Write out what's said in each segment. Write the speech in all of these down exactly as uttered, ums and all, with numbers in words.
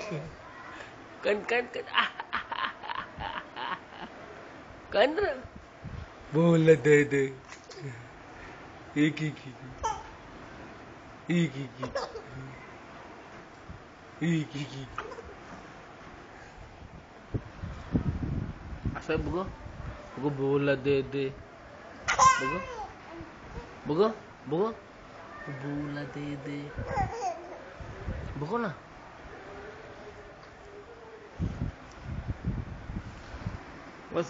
कन कन कन कन बोल दे दे एक एक एक एक एक एक असं बघ बघ बोल दे दे बघ बघ बघ बोल दे दे बघो ना बस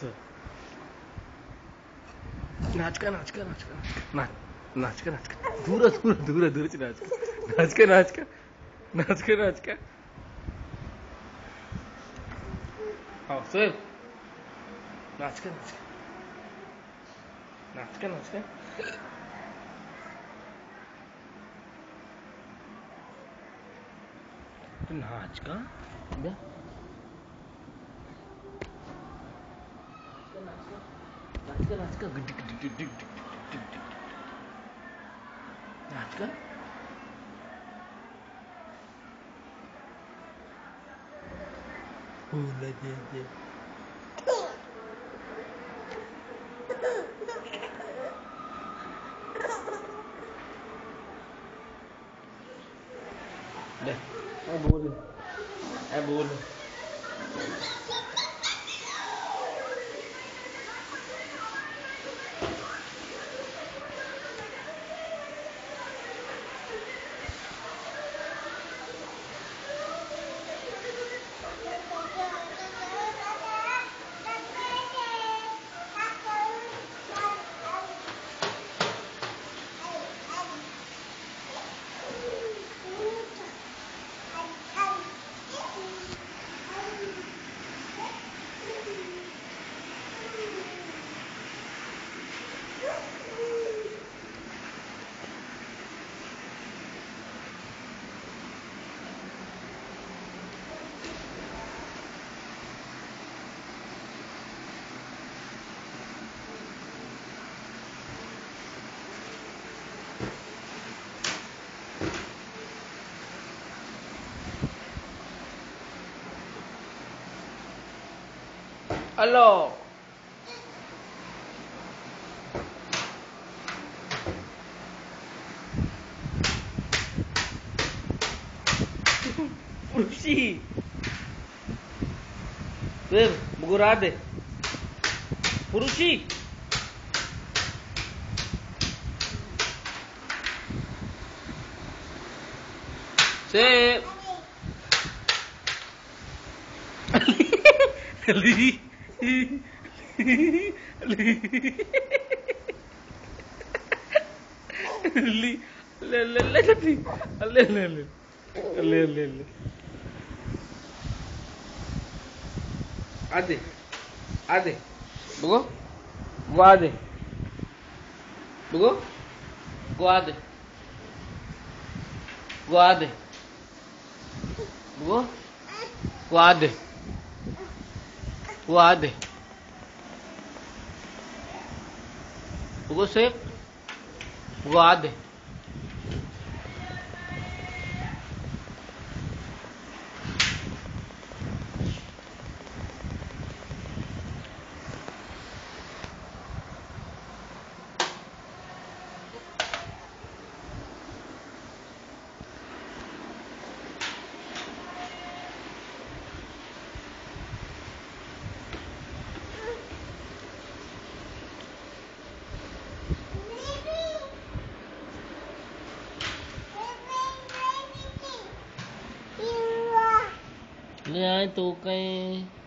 नाच का नाच का नाच का नाच नाच का नाच का दूर दूर दूर दूर से नाच का नाच का नाच का नाच का नाच का हाँ सोएब नाच का नाच का नाच का नाच का तू नाच का बे नाच का नाच का गिड गिड गिड गिड गिड नाच का बोल दे दे ले ए बोल ए बोल हेलो पुरुषी वेब बुगुरा दे पुरुषी से अली अली अली ले ले ले ले ले ले ले ले ले आदे आदे बगो गो आदे बगो गो आदे गो आदे बगो गो आदे गो आदे बगो से गो आदे ले आए तो कहीं